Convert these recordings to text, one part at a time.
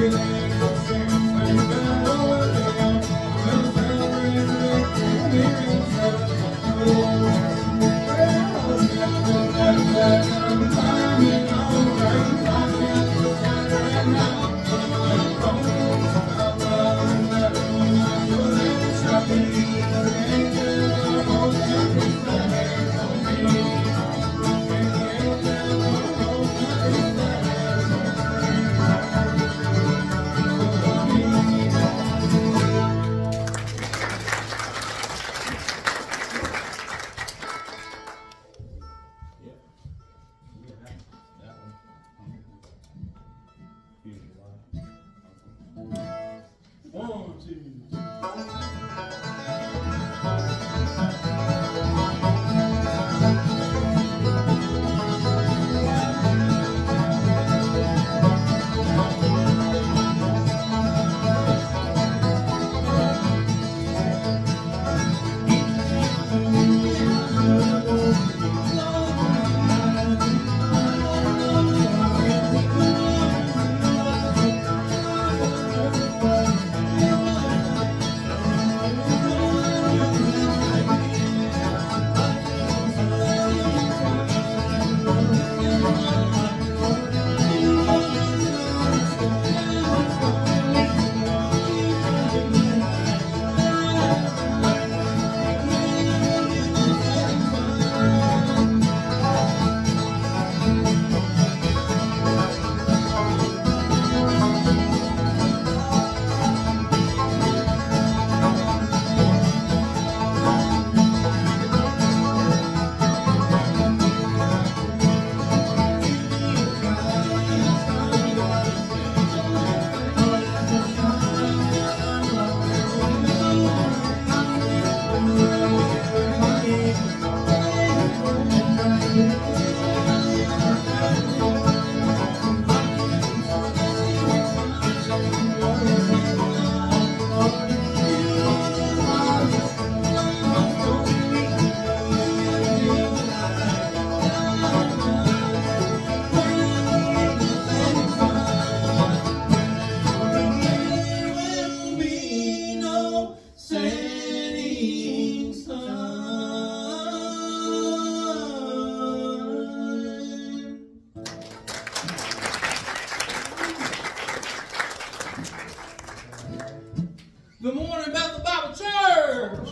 Good morning, Bethel Bible Church.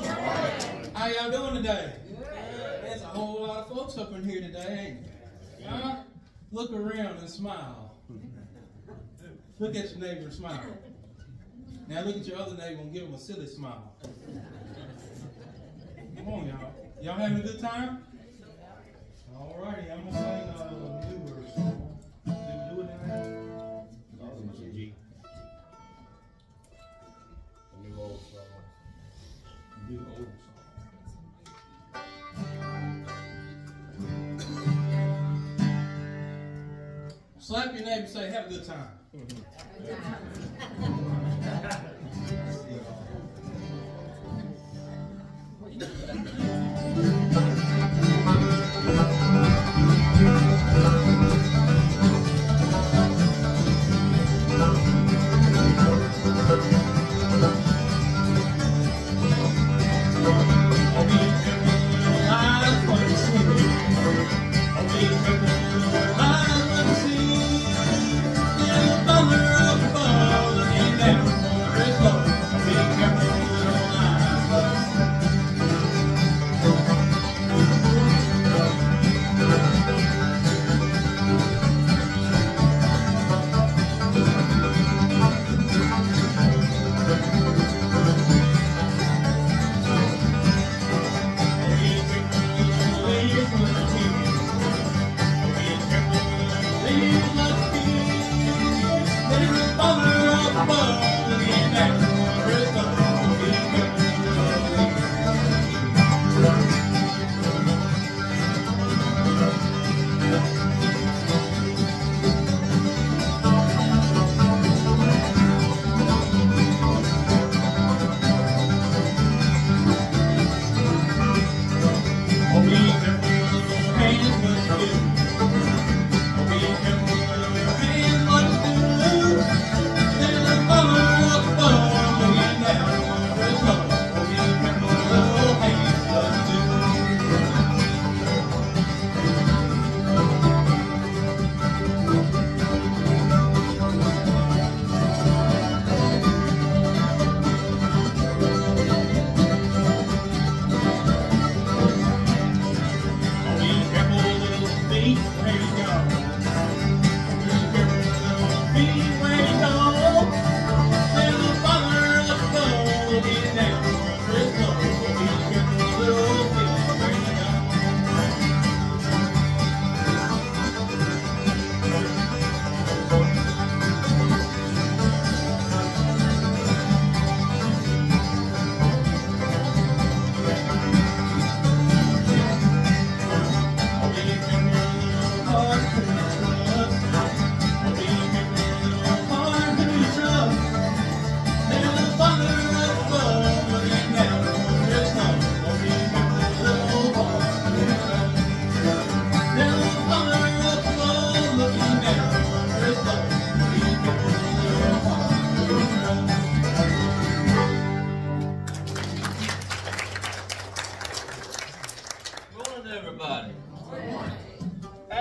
How y'all doing today? There's a whole lot of folks up in here today, ain't there? Huh? Look around and smile. Look at your neighbor and smile. Now look at your other neighbor and give him a silly smile. Come on, y'all. Y'all having a good time? All righty, I'm going to sing a new verse. Do it in there? G. New old song. New old song. Slap your neighbor and say, have a good time.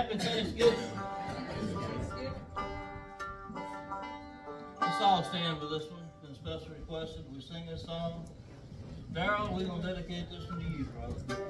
Happy Thanksgiving. Let's all stand for this one. It's been special requested. We sing this song. Darrell, we're going to dedicate this one to you, brother.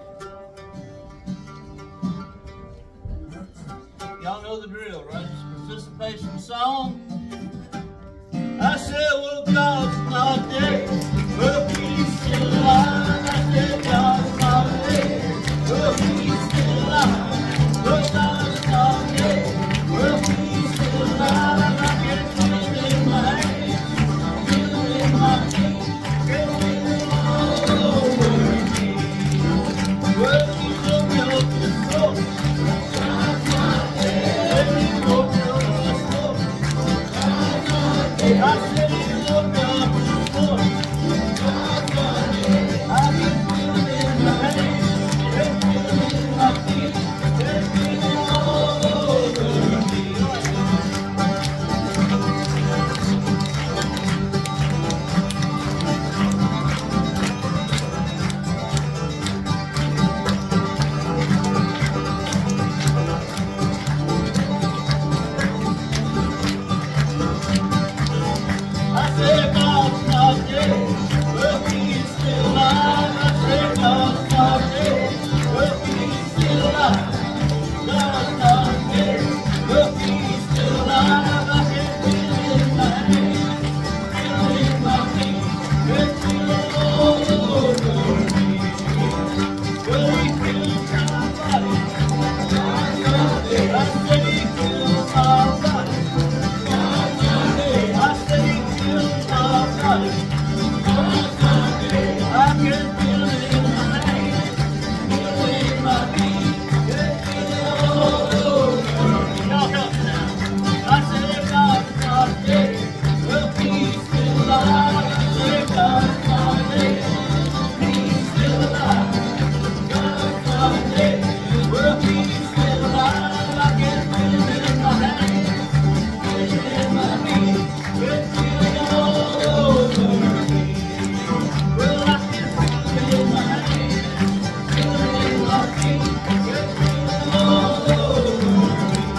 Y'all know the drill, right? It's a participation song. I said, well, God's not there. Well, he's still alive. I said, God's not there. Well, he's still alive. Well, God's not there. Well, he's still alive. I can feel it in my hands, feel it in my feet, can feel it all over me. Well, he took me up the floor. God's not there. Well, he took me up the floor. God's not there. I said he looked up the floor. God's not there. I can feel it in my hands, can feel it in my feet, can feel it all over me. I said God's not dead, well he's still alive. I said God's not dead, well he's still alive. God's not dead, well he's still alive. I can feel it in my hands, feel it in my feet, can feel it all over me. Well he fills my body, God's not dead. I said he fills my body. I can feel it in my hands, feel it in my feet, can feel it all over me. Y'all help me now. I said God's not dead, well he's still alive. I said God's not dead, he's still alive. God's not dead, well he's still alive. I can feel it in my hands, feel it in my feet, can feel it all over me. Well, I can feel it in my hands, feel it in my feet, can feel it all over me.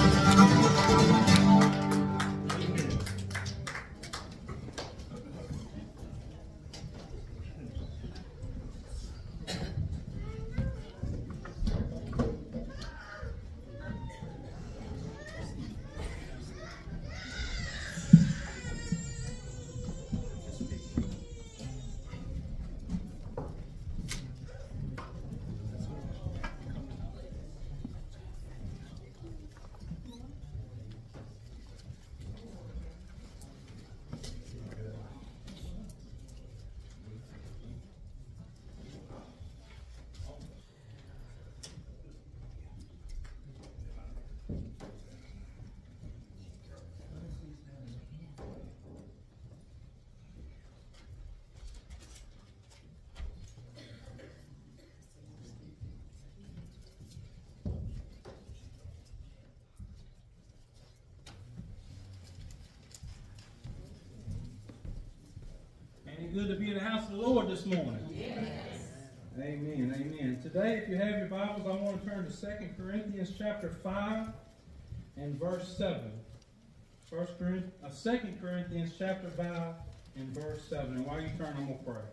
Ain't it good to be in the house of the Lord this morning? Yes. Amen, amen. Today, if you have your Bibles, I want to turn to 2 Corinthians chapter 5 and verse 7. 2 Corinthians chapter 5 and verse 7. And while you turn, I'm going to pray.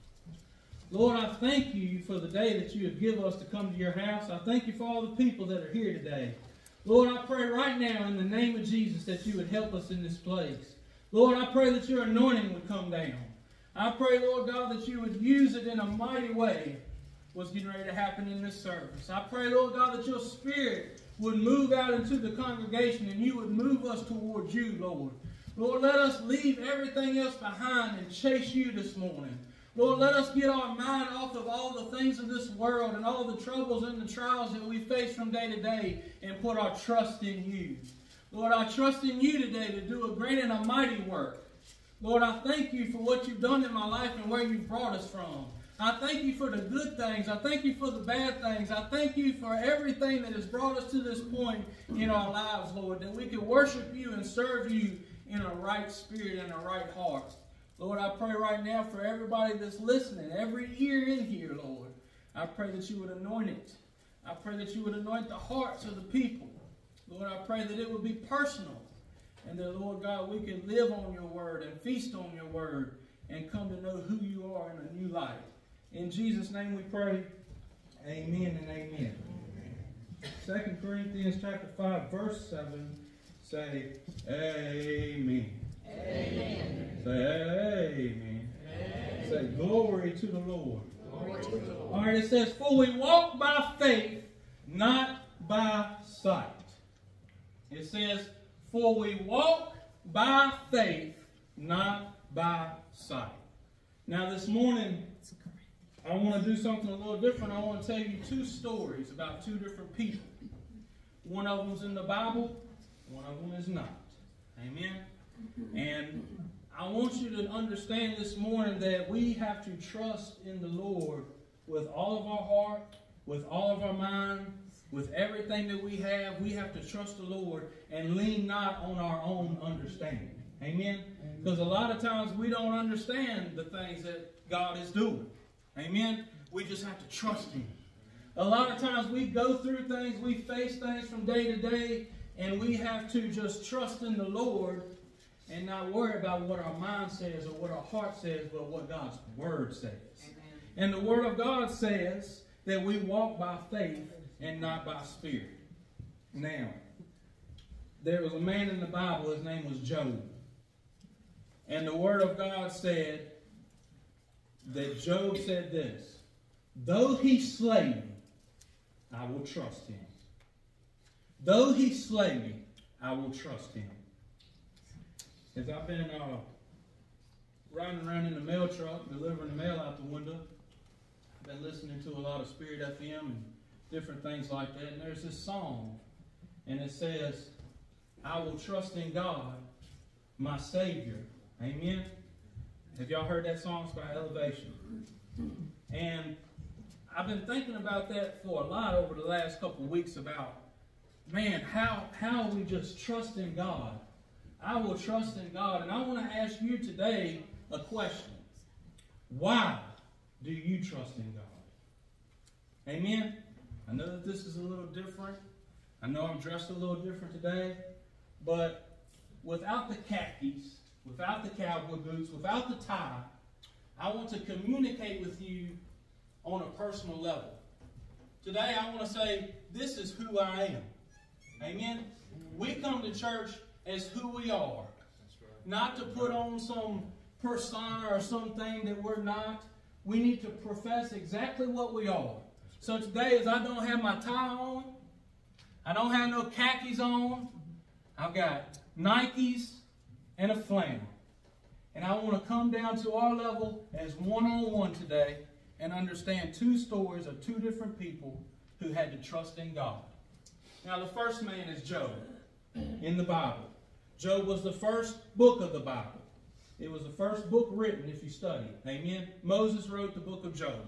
Lord, I thank you for the day that you have given us to come to your house. I thank you for all the people that are here today. Lord, I pray right now in the name of Jesus that you would help us in this place. Lord, I pray that your anointing would come down. I pray, Lord God, that you would use it in a mighty way what's getting ready to happen in this service. I pray, Lord God, that your spirit would move out into the congregation and you would move us towards you, Lord. Lord, let us leave everything else behind and chase you this morning. Lord, let us get our mind off of all the things of this world and all the troubles and the trials that we face from day to day and put our trust in you. Lord, I trust in you today to do a great and a mighty work. Lord, I thank you for what you've done in my life and where you've brought us from. I thank you for the good things. I thank you for the bad things. I thank you for everything that has brought us to this point in our lives, Lord, that we can worship you and serve you in a right spirit and a right heart. Lord, I pray right now for everybody that's listening, every ear in here, Lord. I pray that you would anoint it. I pray that you would anoint the hearts of the people. Lord, I pray that it would be personal. And that, Lord God, we can live on your word and feast on your word and come to know who you are in a new light. In Jesus' name we pray. Amen and amen. 2 Corinthians chapter 5, verse 7. Say, amen. Amen. Say, amen. Amen. Say, glory to the Lord. Glory to the Lord. All right, it says, for we walk by faith, not by sight. It says, for we walk by faith, not by sight. Now this morning, I want to do something a little different. I want to tell you two stories about two different people. One of them's in the Bible, one of them is not. Amen? And I want you to understand this morning that we have to trust in the Lord with all of our heart, with all of our mind, with everything that we have. We have to trust the Lord and lean not on our own understanding. Amen? Because a lot of times we don't understand the things that God is doing. Amen? We just have to trust Him. A lot of times we go through things, we face things from day to day, and we have to just trust in the Lord and not worry about what our mind says or what our heart says, but what God's Word says. Amen. And the Word of God says that we walk by faith and not by spirit. Now, there was a man in the Bible, his name was Job. And the Word of God said that Job said this, though he slay me, I will trust him. Though he slay me, I will trust him. As I've been riding around in the mail truck, delivering the mail out the window, I've been listening to a lot of Spirit FM and different things like that. And there's this song, and it says, I will trust in God, my Savior. Amen? Have y'all heard that song? It's by Elevation. And I've been thinking about that for a lot over the last couple of weeks about, man, how we just trust in God. I will trust in God. And I want to ask you today a question. Why do you trust in God? Amen? I know that this is a little different. I know I'm dressed a little different today. But without the khakis, without the cowboy boots, without the tie, I want to communicate with you on a personal level. Today I want to say, this is who I am. Amen? We come to church as who we are. Not to put on some persona or something that we're not. We need to profess exactly what we are. So today, as I don't have my tie on, I don't have no khakis on, I've got Nikes and a flannel. And I want to come down to our level as one-on-one today and understand two stories of two different people who had to trust in God. Now, the first man is Job in the Bible. Job was the first book of the Bible. It was the first book written if you study. Amen? Moses wrote the book of Job.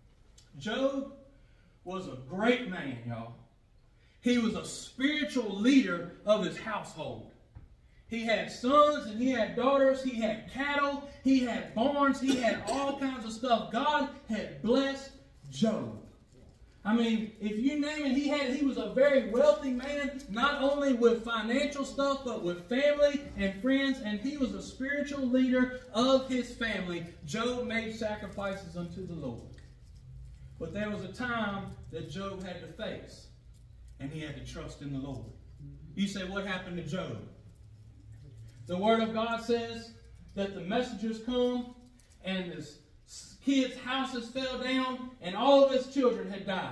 Job was a great man, y'all. He was a spiritual leader of his household. He had sons and he had daughters. He had cattle. He had barns. He had all kinds of stuff. God had blessed Job. I mean, if you name it, he was a very wealthy man, not only with financial stuff, but with family and friends, and he was a spiritual leader of his family. Job made sacrifices unto the Lord. But there was a time that Job had to face, and he had to trust in the Lord. You say, what happened to Job? The Word of God says that the messengers come, and this kid's houses fell down, and all of his children had died.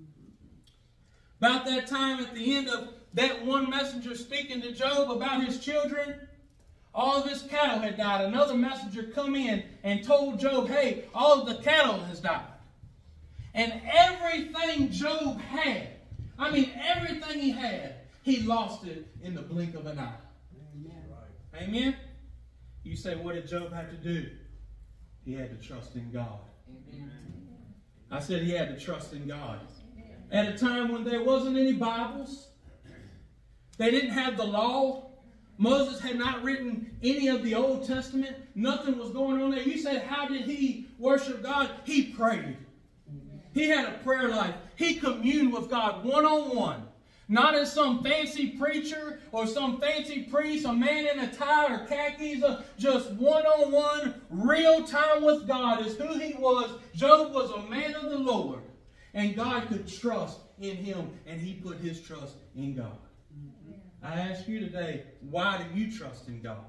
About that time, at the end of that one messenger speaking to Job about his children, all of his cattle had died. Another messenger come in and told Job, hey, all of the cattle has died. And everything Job had, I mean everything he had, he lost it in the blink of an eye. Amen. Right. Amen? You say, what did Job have to do? He had to trust in God. Amen. I said he had to trust in God. At a time when there wasn't any Bibles, they didn't have the law. Moses had not written any of the Old Testament. Nothing was going on there. You said, how did he worship God? He prayed. He had a prayer life. He communed with God one-on-one. Not as some fancy preacher or some fancy priest, a man in a tie or khakis. Just one-on-one, real time with God is who he was. Job was a man of the Lord. And God could trust in him, and he put his trust in God. I ask you today, why do you trust in God?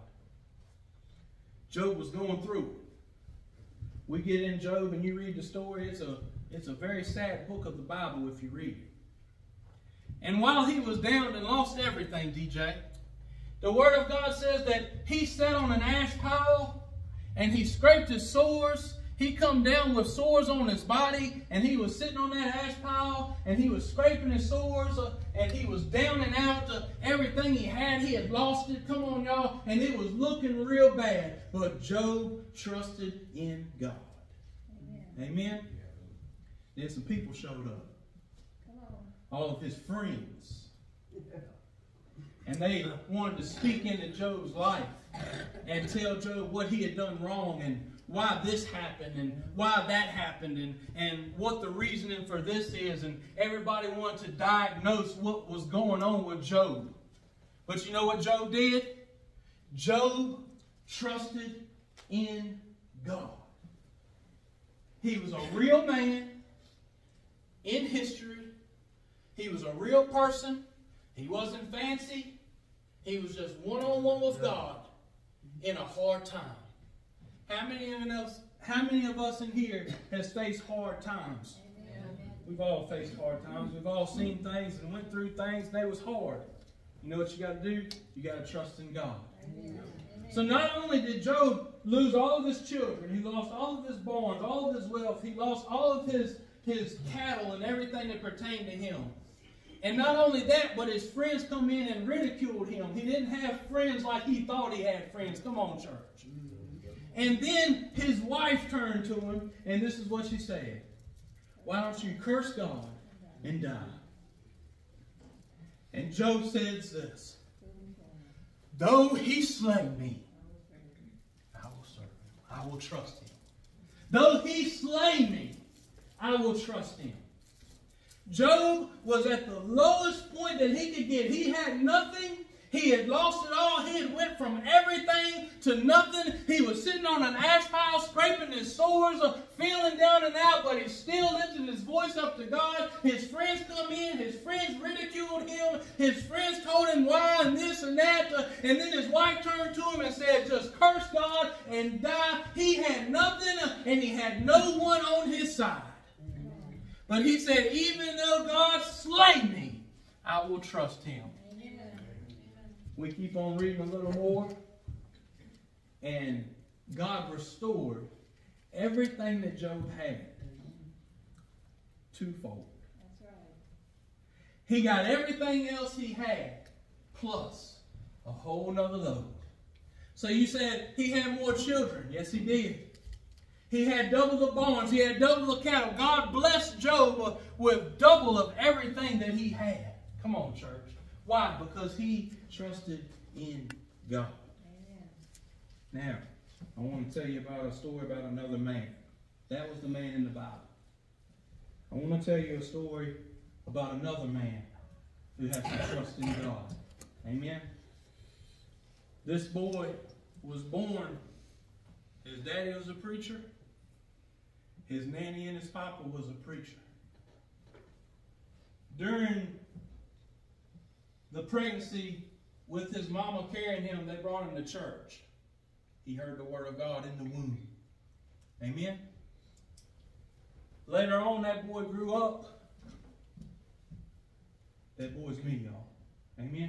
Job was going through it. We get in Job and you read the story. It's a very sad book of the Bible if you read it. And while he was down and lost everything, DJ, the Word of God says that he sat on an ash pile and he scraped his sores. He come down with sores on his body, and he was sitting on that ash pile, and he was scraping his sores, and he was down and out. Everything he had lost it. Come on, y'all. And it was looking real bad. But Job trusted in God. Amen. Amen? Then some people showed up. All of his friends. And they wanted to speak into Job's life and tell Job what he had done wrong and why this happened and why that happened and what the reasoning for this is. And everybody wanted to diagnose what was going on with Job. But you know what Job did? Job trusted in God. He was a real man in history. He was a real person. He wasn't fancy. He was just one-on-one with God in a hard time. How many of us in here has faced hard times? Amen. We've all faced hard times. We've all seen things and went through things and they was hard. You know what you got to do? You got to trust in God. Amen. So not only did Job lose all of his children, he lost all of his barns, all of his wealth, he lost all of his cattle and everything that pertained to him. And not only that, but his friends come in and ridiculed him. He didn't have friends like he thought he had friends. Come on, church. And then his wife turned to him, and this is what she said. Why don't you curse God and die? And Job says this. Though he slay me, I will serve him. I will trust him. Though he slay me, I will trust him. Job was at the lowest point that he could get. He had nothing. He had lost it all. He had went from everything to nothing. He was sitting on an ash pile, scraping his sores, feeling down and out, but he still lifted his voice up to God. His friends come in. His friends ridiculed him. His friends told him why and this and that. And then his wife turned to him and said, just curse God and die. He had nothing and he had no one on his side. But he said, even though God slay me, I will trust him. We keep on reading a little more. And God restored everything that Job had. Twofold. That's right. He got everything else he had, plus a whole nother load. So you said he had more children. Yes, he did. He had double the barns. He had double the cattle. God blessed Job with double of everything that he had. Come on, church. Why? Because he trusted in God. Amen. Now, I want to tell you about a story about another man. That was the man in the Bible. I want to tell you a story about another man who has to trust in God. Amen. This boy was born. His daddy was a preacher. His nanny and his papa was a preacher. During the pregnancy, with his mama carrying him, they brought him to church. He heard the word of God in the womb. Amen. Later on, that boy grew up. That boy's me, y'all. Amen.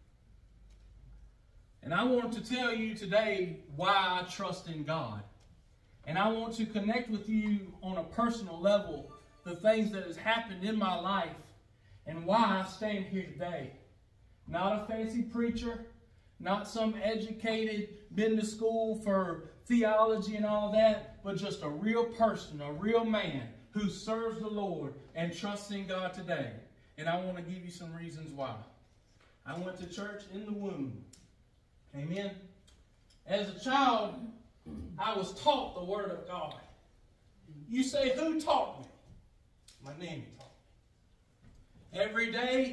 And I want to tell you today why I trust in God. And I want to connect with you on a personal level the things that has happened in my life and why I stand here today. Not a fancy preacher, not some educated, been to school for theology and all that, but just a real person, a real man who serves the Lord and trusts in God today. And I want to give you some reasons why. I went to church in the womb. Amen. As a child, I was taught the Word of God. You say, who taught me? My nanny taught me. Every day,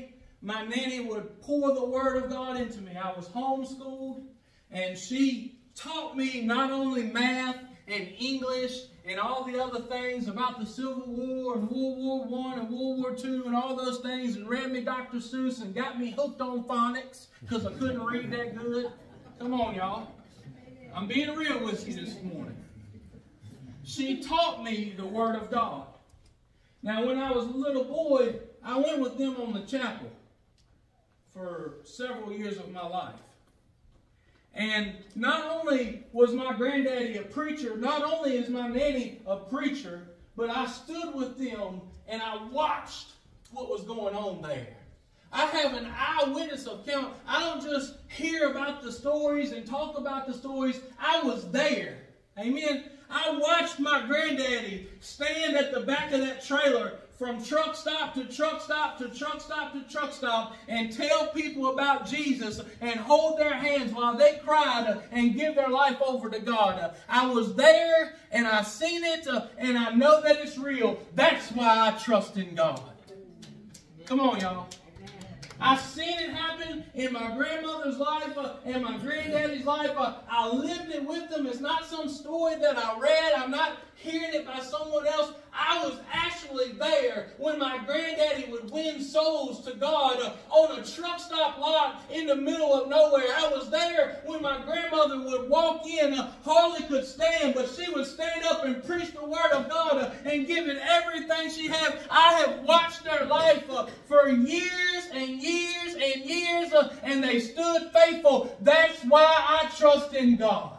my nanny would pour the Word of God into me. I was homeschooled, and she taught me not only math and English and all the other things about the Civil War and World War I and World War II and all those things, and read me Dr. Seuss and got me hooked on phonics because I couldn't read that good. Come on, y'all. I'm being real with you this morning. She taught me the Word of God. Now, when I was a little boy, I went with them on the chapel for several years of my life. And not only was my granddaddy a preacher, not only is my nanny a preacher, but I stood with them and I watched what was going on there. I have an eyewitness account. I don't just hear about the stories and talk about the stories. I was there. Amen. I watched my granddaddy stand at the back of that trailer from truck stop to truck stop to truck stop to truck stop and tell people about Jesus and hold their hands while they cried and give their life over to God. I was there and I seen it and I know that it's real. That's why I trust in God. Come on, y'all. I've seen it happen in my grandmother's life and my granddaddy's life. I lived it with them. It's not some story that I read. I'm not hearing it by someone else. I was actually there when my granddaddy would win souls to God on a truck stop lot in the middle of nowhere. I was there when my grandmother would walk in, hardly could stand, but she would stand up and preach the Word of God and give it everything she had. I have watched their life for years and years and years, and they stood faithful. That's why I trust in God.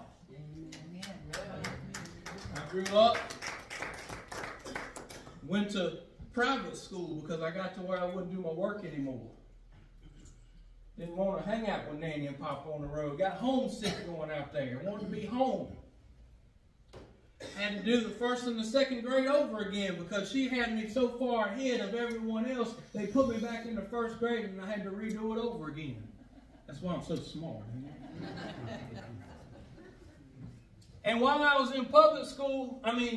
I grew up, went to private school because I got to where I wouldn't do my work anymore. Didn't want to hang out with Nanny and Papa on the road. Got homesick going out there. Wanted to be home. Had to do the first and the second grade over again because she had me so far ahead of everyone else. They put me back in the first grade and I had to redo it over again. That's why I'm so smart. And while I was in private school,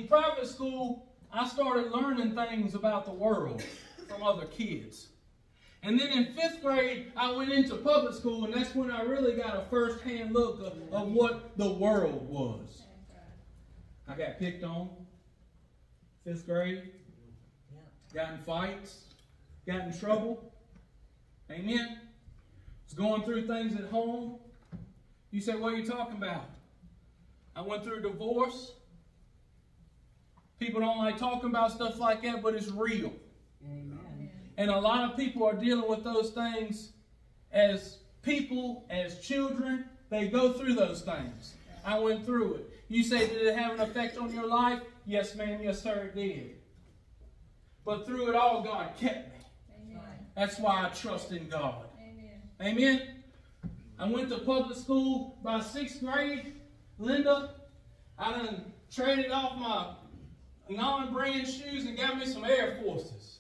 I started learning things about the world from other kids. And then in 5th grade, I went into public school, and that's when I really got a first-hand look of what the world was. I got picked on, 5th grade, got in fights, got in trouble. Amen. Was going through things at home. You say, what are you talking about? I went through a divorce. People don't like talking about stuff like that, but it's real. Amen. And a lot of people are dealing with those things as people, as children. They go through those things. I went through it. You say, did it have an effect on your life? Yes, ma'am. Yes, sir, it did. But through it all, God kept me. Amen. That's why I trust in God. Amen. Amen. I went to public school by 6th grade. Linda, I done traded off my non-brand shoes and got me some Air Forces.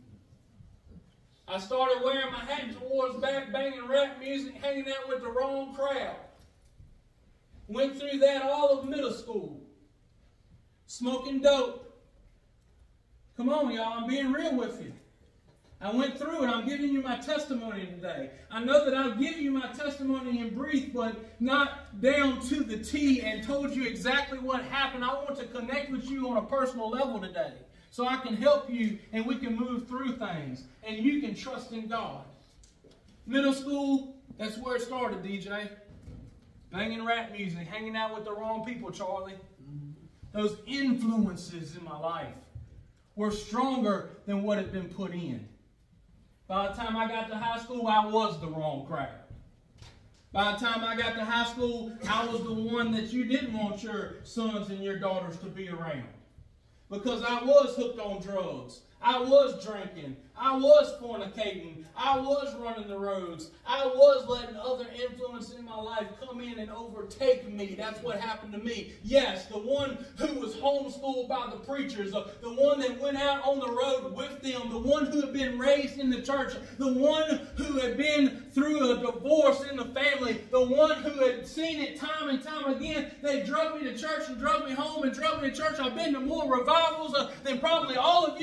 I started wearing my hat towards back, banging rap music, hanging out with the wrong crowd. Went through that all of middle school. Smoking dope. Come on, y'all, I'm being real with you. I went through it. I'm giving you my testimony today. I know that I'll give you my testimony in brief, but not down to the T and told you exactly what happened. I want to connect with you on a personal level today so I can help you and we can move through things and you can trust in God. Middle school, that's where it started, DJ. Banging rap music, hanging out with the wrong people, Charlie. Those influences in my life were stronger than what had been put in. By the time I got to high school, I was the wrong crowd. By the time I got to high school, I was the one that you didn't want your sons and your daughters to be around. Because I was hooked on drugs. I was drinking. I was fornicating. I was running the roads. I was letting other influences in my life come in and overtake me. That's what happened to me. Yes, the one who was homeschooled by the preachers, the one that went out on the road with them, the one who had been raised in the church, the one who had been through a divorce in the family, the one who had seen it time and time again. They drug me to church and drug me home and drug me to church. I've been to more revivals than probably all of you in here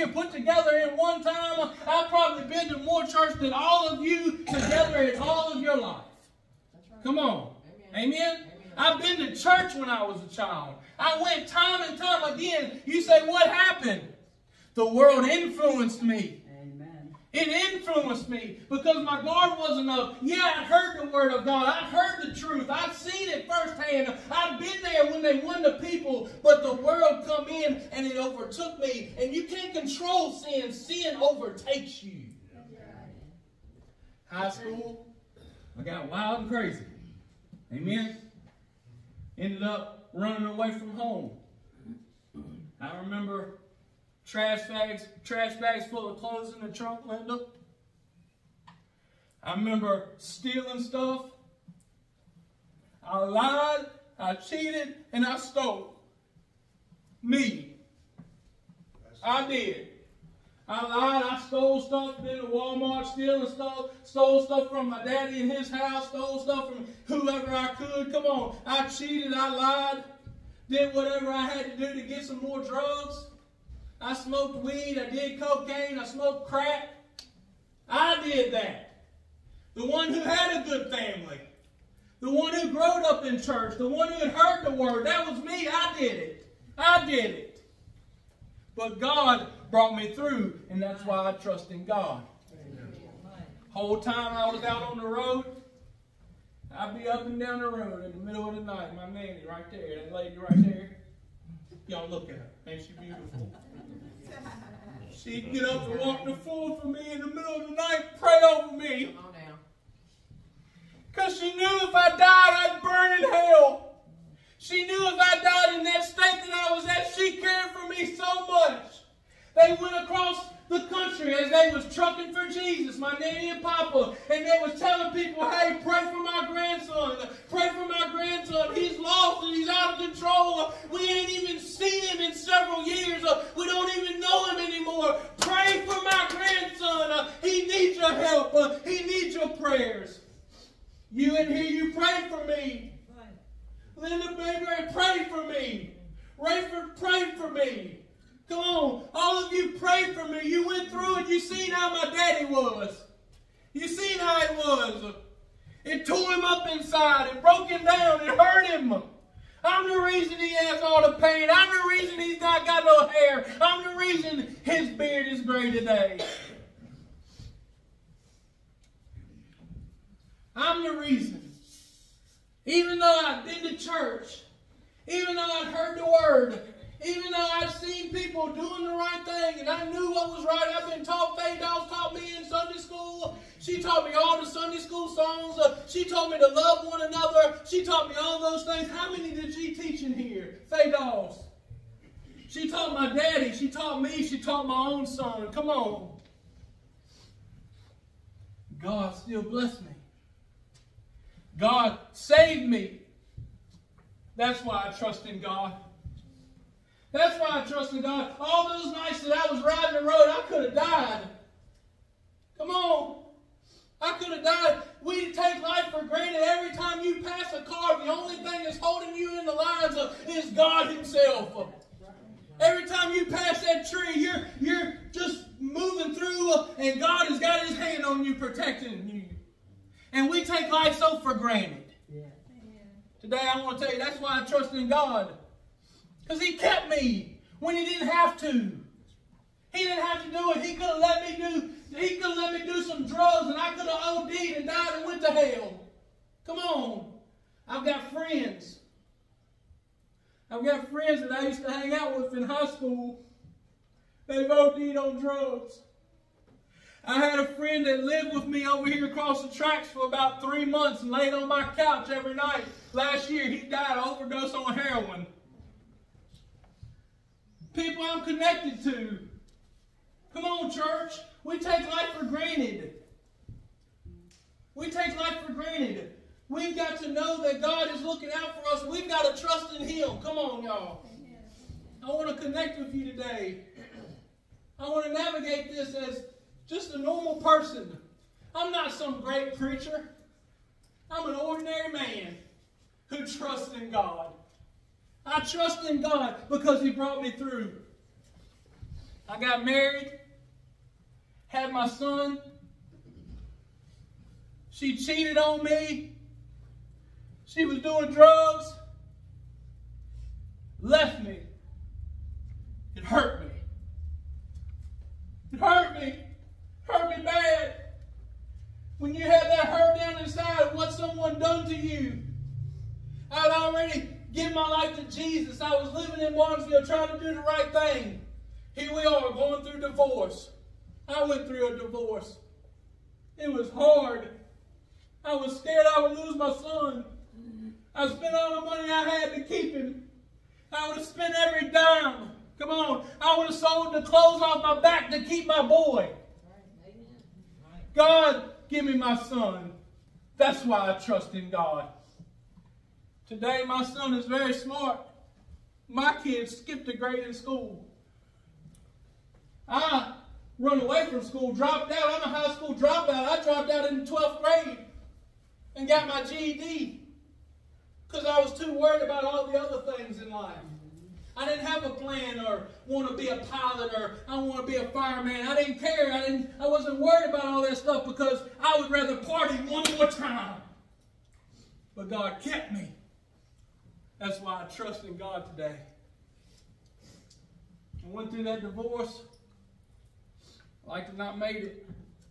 here put together in one time, I've probably been to more church than all of you together in all of your life. Come on. Amen? I've been to church when I was a child. I went time and time again. You say, what happened? The world influenced me. It influenced me because my guard wasn't up. Yeah, I heard the word of God. I heard the truth. I've seen it firsthand. I've been there when they won the people. But the world come in and it overtook me. And you can't control sin. Sin overtakes you. High school, I got wild and crazy. Amen. Ended up running away from home. I remember trash bags full of clothes in the trunk, Linda. I remember stealing stuff. I lied, I cheated, and I stole. Me. I did. I lied, I stole stuff, been to Walmart stealing stuff, stole stuff from my daddy in his house, stole stuff from whoever I could. Come on. I cheated, I lied, did whatever I had to do to get some more drugs. I smoked weed, I did cocaine, I smoked crack. I did that. The one who had a good family. The one who grew up in church. The one who had heard the word. That was me. I did it. I did it. But God brought me through, and that's why I trust in God. Whole time I was out on the road, I'd be up and down the road in the middle of the night. My nanny right there, that lady right there. Y'all look at her. Ain't she beautiful? She'd get up and walk the floor for me in the middle of the night, pray over me. Come on now. Because she knew if I died, I'd burn in hell. She knew if I died in that state that I was at, she cared for me so much. They went across the country as they was trucking for Jesus, my nanny and papa, and they was telling people, hey, pray for my grandson. Pray for my grandson. He's lost and he's out of control. We ain't even seen him in several years. We don't even know him anymore. Pray for my grandson. He needs your help. He needs your prayers. You in here, you pray for me. Linda Baker, pray for me. Rayford, pray for me. Come on, all of you prayed for me. You went through it. You seen how my daddy was. You seen how it was. It tore him up inside. It broke him down. It hurt him. I'm the reason he has all the pain. I'm the reason he's not got no hair. I'm the reason his beard is gray today. I'm the reason. Even though I've been to church, even though I've heard the word, even though I've seen people doing the right thing and I knew what was right, I've been taught, Faye Dawes taught me in Sunday school. She taught me all the Sunday school songs. She taught me to love one another. She taught me all those things. How many did she teach in here? Faye Dawes. She taught my daddy. She taught me. She taught my own son. Come on. God still blessed me. God saved me. That's why I trust in God. That's why I trust in God. All those nights that I was riding the road, I could have died. Come on. I could have died. We take life for granted. Every time you pass a car, the only thing that's holding you in the lines is God himself. Every time you pass that tree, you're just moving through, and God has got his hand on you, protecting you. And we take life so for granted. Yeah. Today I want to tell you, that's why I trust in God. Because he kept me when he didn't have to. He didn't have to do it. He could have let me do some drugs, and I could have OD'd and died and went to hell. Come on. I've got friends. I've got friends that I used to hang out with in high school. They've OD'd on drugs. I had a friend that lived with me over here across the tracks for about 3 months and laid on my couch every night. Last year, he died of overdose on heroin. People I'm connected to. Come on, church. We take life for granted. We take life for granted. We've got to know that God is looking out for us. We've got to trust in him. Come on, y'all. I want to connect with you today. I want to navigate this as just a normal person. I'm not some great preacher. I'm an ordinary man who trusts in God. I trust in God because he brought me through. I got married, had my son. She cheated on me. She was doing drugs. Left me. It hurt me. It hurt me. Hurt me bad. When you had that hurt down inside of what someone done to you. I'd already given my life to Jesus. I was living in Barnesville trying to do the right thing. Here we are going through divorce. I went through a divorce. It was hard. I was scared I would lose my son. I spent all the money I had to keep him. I would have spent every dime. Come on. I would have sold the clothes off my back to keep my boy. God, give me my son. That's why I trust in God. Today, my son is very smart. My kid skipped a grade in school. I run away from school, dropped out. I'm a high school dropout. I dropped out in the 12th grade and got my GED because I was too worried about all the other things in life. I didn't have a plan or want to be a pilot or I want to be a fireman. I didn't care. I wasn't worried about all that stuff because I would rather party one more time. But God kept me. That's why I trust in God today. I went through that divorce. Like to not made it.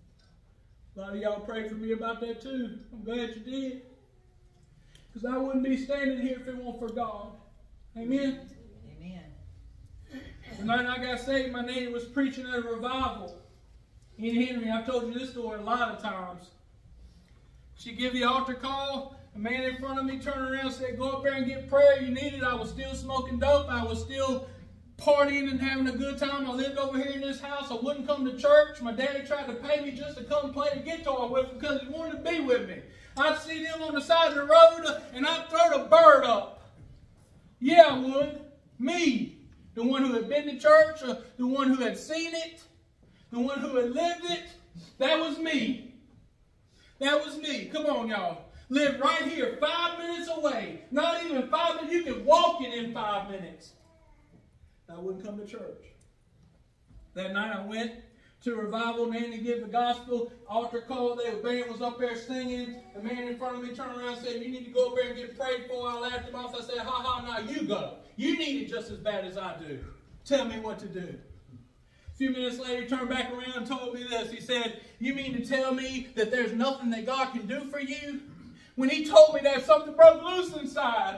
A lot of y'all prayed for me about that too. I'm glad you did. Because I wouldn't be standing here if it weren't for God. Amen? Amen. The night I got saved, my nanny was preaching at a revival in Henry. I've told you this story a lot of times. She gave the altar call. A man in front of me turned around and said, go up there and get prayer. You need it. I was still smoking dope. I was still partying and having a good time. I lived over here in this house. I wouldn't come to church. My daddy tried to pay me just to come play the guitar with him because he wanted to be with me. I'd see them on the side of the road and I'd throw the bird up. Yeah, I would. Me. The one who had been to church, the one who had seen it, the one who had lived it. That was me. That was me. Come on, y'all. Live right here, 5 minutes away. Not even 5 minutes. You could walk it in 5 minutes. I wouldn't come to church. That night I went to revival. Nanny gave the gospel. Altar call. The band was up there singing. The man in front of me turned around and said, you need to go up there and get prayed for. I laughed him off. I said, now you go. You need it just as bad as I do. Tell me what to do. A few minutes later, he turned back around and told me this. He said, you mean to tell me that there's nothing that God can do for you? When he told me that, something broke loose inside.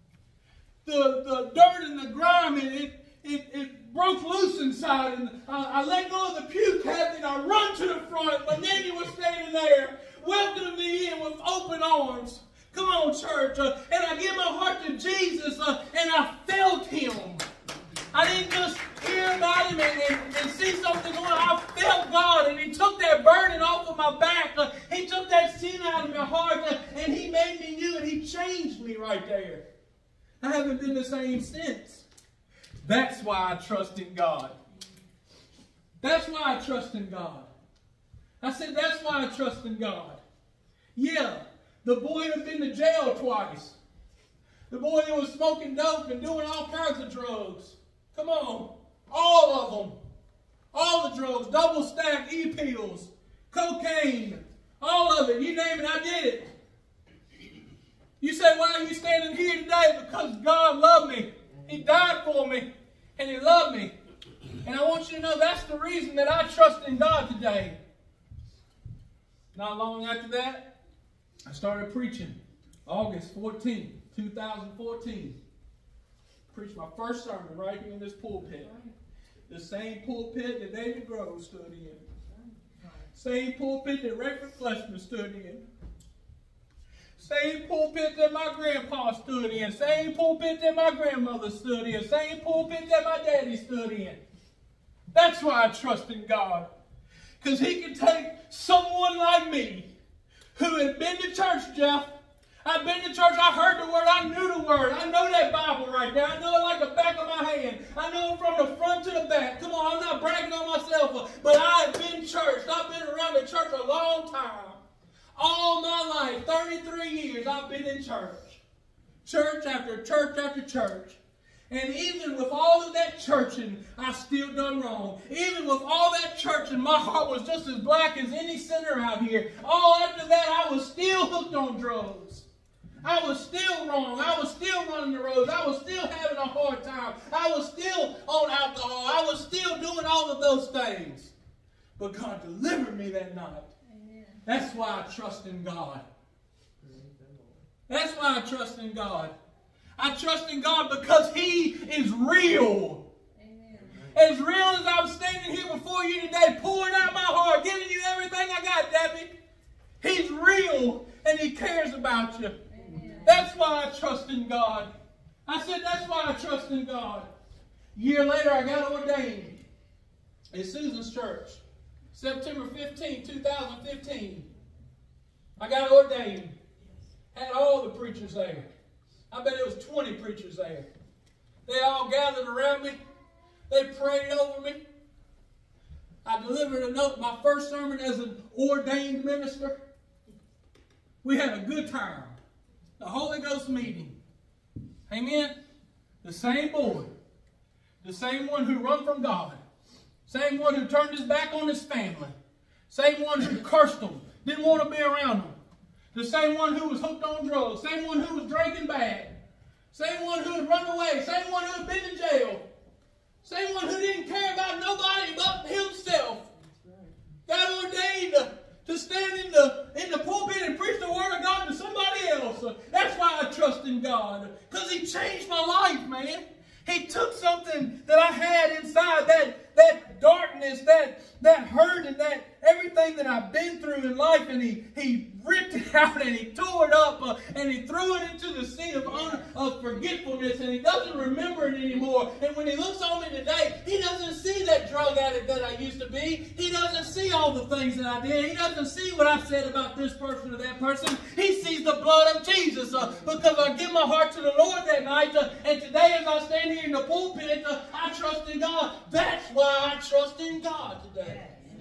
The dirt and the grime, it broke loose inside. And I let go of the pew cabinet and I run to the front. My nanny was standing there, welcoming me in with open arms. Come on, church. And I give my heart to Jesus, and I felt him. I didn't just hear about him and see something going on. I felt God, and he took that burden off of my back. He took that sin out of my heart, and he made me new, and he changed me right there. I haven't been the same since. That's why I trust in God. That's why I trust in God. I said, that's why I trust in God. Yeah, the boy that had been to jail twice. The boy that was smoking dope and doing all kinds of drugs. Come on. All of them. All the drugs. Double stack E-pills. Cocaine. All of it. You name it, I did it. You say, why are you standing here today? Because God loved me. He died for me. And he loved me. And I want you to know that's the reason that I trust in God today. Not long after that, I started preaching. August 14, 2014. Preached my first sermon right here in this pulpit. The same pulpit that David Grove stood in. Same pulpit that Reverend Fleshman stood in. Same pulpit that my grandpa stood in. Same pulpit that my grandmother stood in. Same pulpit that my daddy stood in. That's why I trust in God. Because he can take someone like me who had been to church, Jeff. I've been to church, I heard the word, I knew the word. I know that Bible right there. I know it like the back of my hand. I know it from the front to the back. Come on, I'm not bragging on myself, but I've been churched. I've been around the church a long time. All my life, 33 years, I've been in church. Church after church after church. And even with all of that churching, I still done wrong. Even with all that churching, my heart was just as black as any sinner out here. All after that, I was still hooked on drugs. I was still wrong. I was still running the roads. I was still having a hard time. I was still on alcohol. I was still doing all of those things. But God delivered me that night. Amen. That's why I trust in God. That's why I trust in God. I trust in God because He is real. Amen. As real as I'm standing here before you today, pouring out my heart, giving you everything I got, Debbie. He's real and He cares about you. Amen. That's why I trust in God. I said that's why I trust in God. A year later, I got ordained at Susan's church. September 15, 2015. I got ordained. Had all the preachers there. I bet it was 20 preachers there. They all gathered around me. They prayed over me. I delivered a note, my first sermon as an ordained minister. We had a good time. The Holy Ghost meeting. Amen. The same boy. The same one who run from God. Same one who turned his back on his family. Same one who cursed them. Didn't want to be around them. The same one who was hooked on drugs. Same one who was drinking bad. Same one who had run away. Same one who had been in jail. Same one who didn't care about nobody but himself. Got ordained to stand in the pulpit and preach the Word of God to somebody else. That's why I trust in God. Because He changed my life, man. He took something that I had inside, that darkness, that hurt, and that everything that I've been through in life, and He ripped it out and He tore it up and He threw it into the sea of forgetfulness, and He doesn't remember it anymore. And when He looks on me today, He doesn't see that drug addict that I used to be. He doesn't see all the things that I did. He doesn't see what I said about this person or that person. He sees the blood of Jesus because I give my heart to the Lord that night. And today as I stand here in the pulpit, I trust in God. That's why I trust in God today.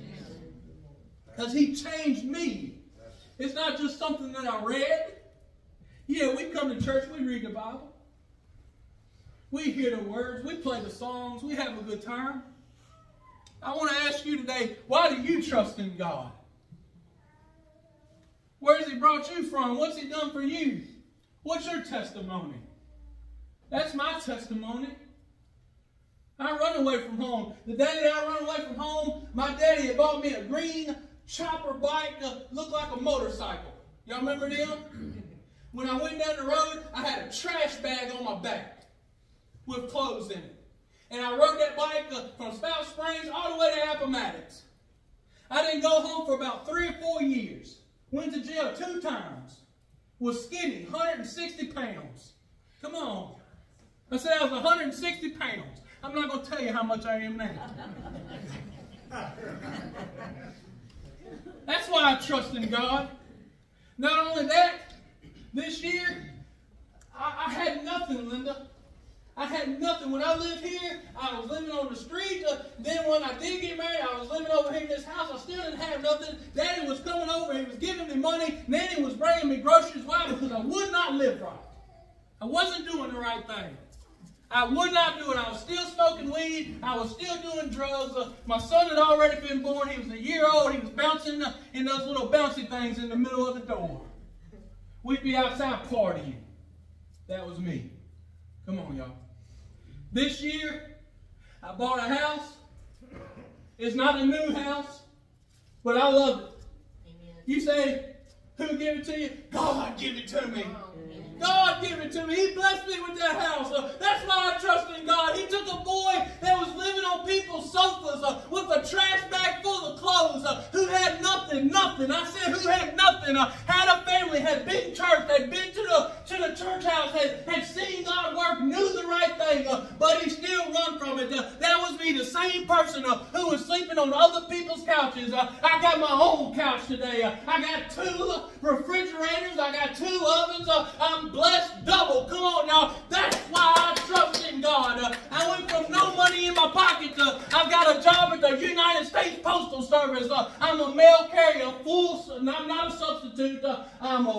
Because He changed me. It's not just something that I read. Yeah, we come to church, we read the Bible. We hear the words, we play the songs, we have a good time. I want to ask you today, why do you trust in God? Where has He brought you from? What's He done for you? What's your testimony? That's my testimony. I run away from home. The day that I run away from home, my daddy had bought me a green chopper bike that looked like a motorcycle. Y'all remember them? When I went down the road, I had a trash bag on my back with clothes in it. And I rode that bike from Spout Springs all the way to Appomattox. I didn't go home for about 3 or 4 years. Went to jail 2 times. Was skinny, 160 pounds. Come on. I said I was 160 pounds. I'm not going to tell you how much I am now. That's why I trust in God. Not only that, this year, I had nothing, Linda. I had nothing. When I lived here, I was living on the street. Then when I did get married, I was living over here in this house. I still didn't have nothing. Daddy was coming over. He was giving me money. Nanny was bringing me groceries. Why? Because I would not live right. I wasn't doing the right thing. I would not do it. I was still smoking weed. I was still doing drugs. My son had already been born. He was a year old. He was bouncing in those little bouncy things in the middle of the door. We'd be outside partying. That was me. Come on, y'all. This year, I bought a house. It's not a new house, but I love it. Amen. You say, who gave it to you? God gave it to me. God gave it to me. He blessed me with that house. That's why I trust in God. He took a boy that was living on people's sofas with a trash bag full of clothes who had nothing. I said who had nothing. Had a family, had been to church, had been to the church house, had seen God work, knew the right thing, but he still run from it. That was me, the same person who was sleeping on other people's couches. I got my own couch today. I got 2 refrigerators. I got 2 ovens. I'm blessed double. Come on now. That's why I trust in God. I went from no money in my pocket to I've got a job at the United States Postal Service. I'm a mail carrier, I'm not a substitute. I'm a regular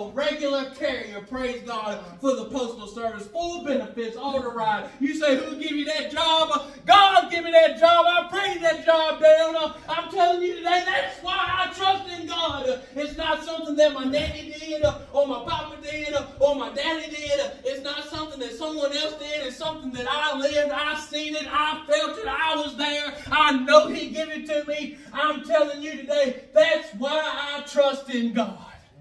regular carrier, praise God, for the Postal Service. Full benefits, all the ride. You say, who give you that job? God give me that job. I prayed that job down. I'm telling you today, that's why I trust in God. It's not something that my daddy did, or my papa did, or my daddy did. It's not something that someone else did. It's something that I lived, I seen it, I felt it, I was there. I know He gave it to me. I'm telling you today, that's why I trust in God.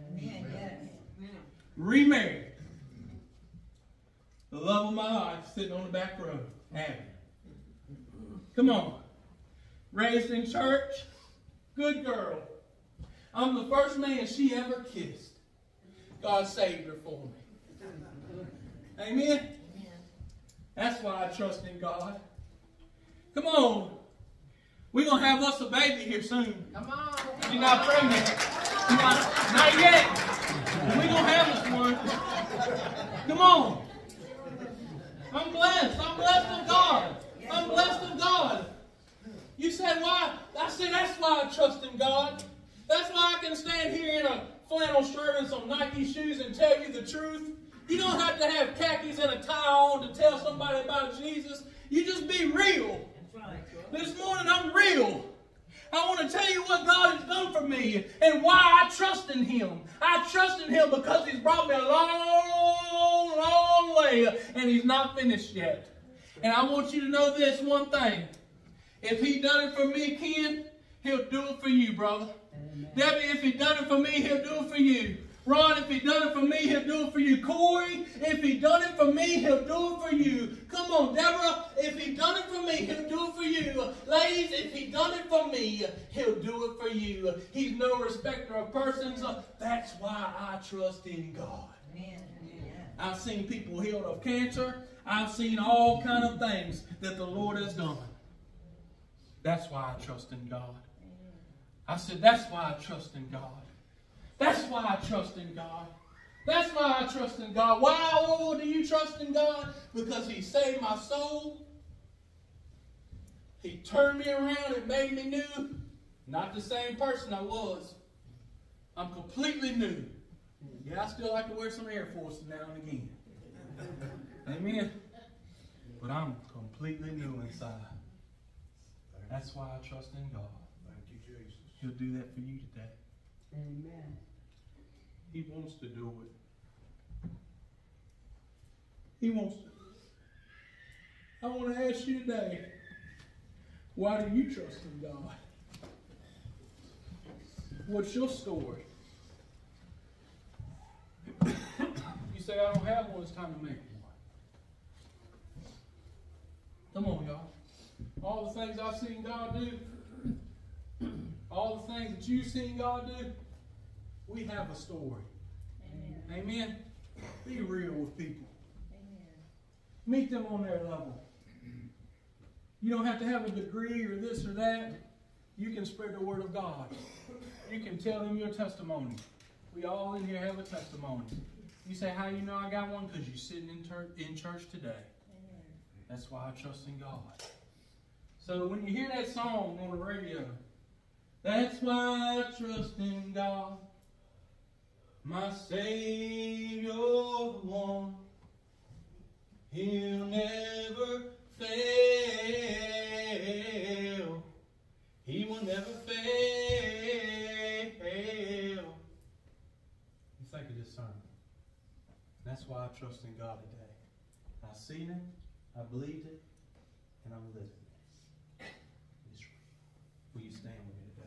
Remarried. The love of my life sitting on the back row. Abby. Come on. Raised in church. Good girl. I'm the first man she ever kissed. God saved her for me. Amen? That's why I trust in God. Come on. We're going to have us a baby here soon. Come on. You're not pregnant. Not yet. We're going to have us one. Come on. I'm blessed. I'm blessed of God. I'm blessed of God. You said why? I said that's why I trust in God. That's why I can stand here in a flannel shirt and some Nike shoes and tell you the truth. You don't have to have khakis and a tie on to tell somebody about Jesus. You just be real. This morning I'm real. I want to tell you what God has done for me and why I trust in Him. I trust in Him because He's brought me a long, long way and He's not finished yet. And I want you to know this one thing. If He done it for me, Ken, He'll do it for you, brother. Amen. Debbie, if He done it for me, He'll do it for you. Ron, if He done it for me, He'll do it for you. Corey, if He done it for me, He'll do it for you. Come on, Deborah, if He done it for me, He'll do it for you. Ladies, if He done it for me, He'll do it for you. He's no respecter of persons. That's why I trust in God. Amen. I've seen people healed of cancer. I've seen all kind of things that the Lord has done. That's why I trust in God. I said, that's why I trust in God. That's why I trust in God. That's why I trust in God. Why, oh, do you trust in God? Because He saved my soul. He turned me around and made me new. Not the same person I was. I'm completely new. Yeah, I still like to wear some Air Force now and again. Amen. But I'm completely new inside. That's why I trust in God. Thank you, Jesus. He'll do that for you today. Amen. He wants to do it. He wants to. I want to ask you today, why do you trust in God? What's your story? You say, I don't have one, it's time to make one. Come on, y'all. All the things I've seen God do, all the things that you've seen God do, we have a story. Amen. Amen. Be real with people. Amen. Meet them on their level. You don't have to have a degree or this or that. You can spread the word of God. You can tell them your testimony. We all in here have a testimony. You say, how you know I got one? Because you're sitting in church today. Amen. That's why I trust in God. So when you hear that song on the radio, that's why I trust in God, my Savior, the one. He'll never fail. He will never fail. You think of this sermon. That's why I trust in God today. I've seen it, I believed it, and I'm living it. Will you stand with me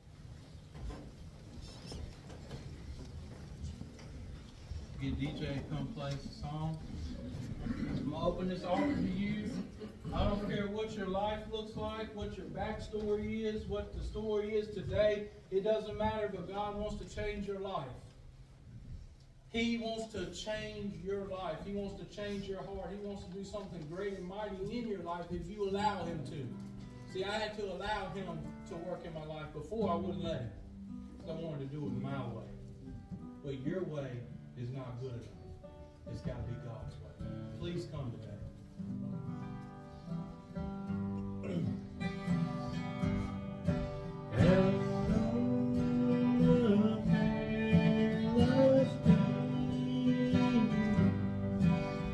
today? Get DJ to come play the song. I'm going to open this altar to you. I don't care what your life looks like, what your backstory is, what the story is today. It doesn't matter, but God wants to change your life. He wants to change your life. He wants to change your heart. He wants to do something great and mighty in your life if you allow Him to. See, I had to allow Him to work in my life. Before, I wouldn't let Him. I wanted to do it my way. But your way is not good enough. It's got to be God's way. Please come today. Hello,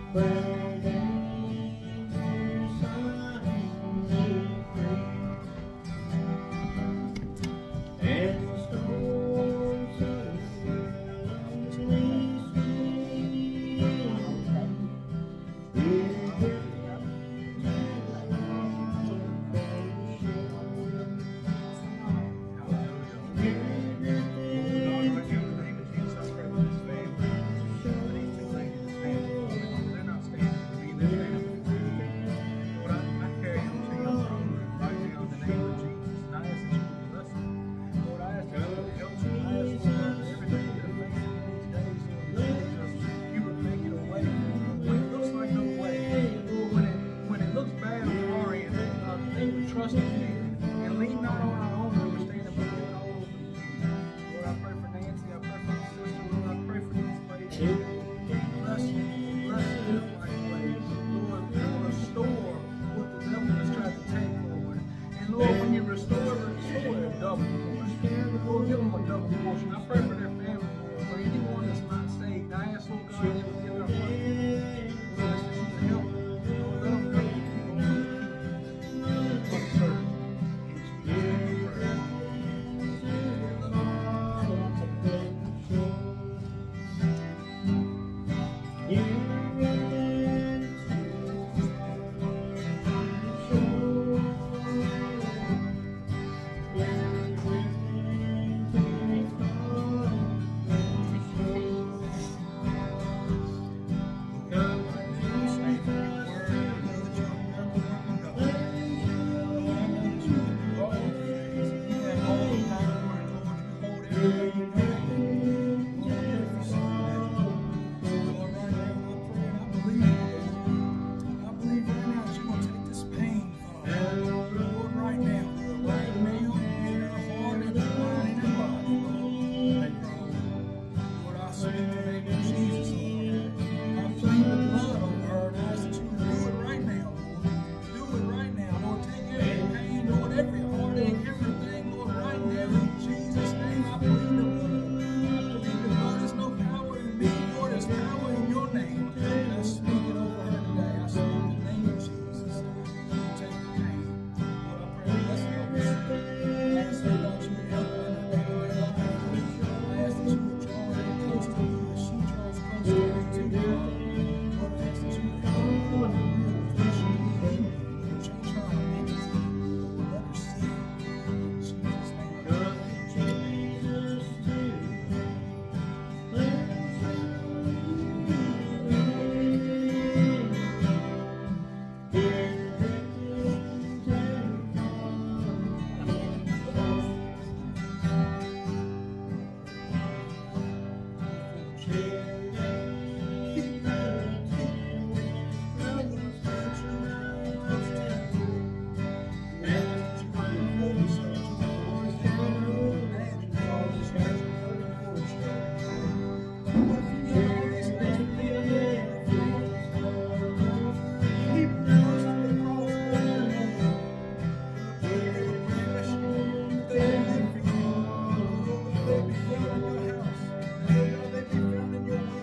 They be found in your house. They be found in your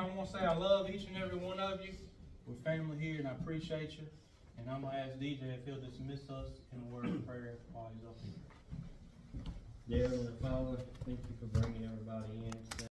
I want to say I love each and every one of you. We're family here, and I appreciate you. And I'm going to ask DJ if he'll dismiss us in a word of prayer while he's up here. Dear Heavenly Father, thank you for bringing everybody in.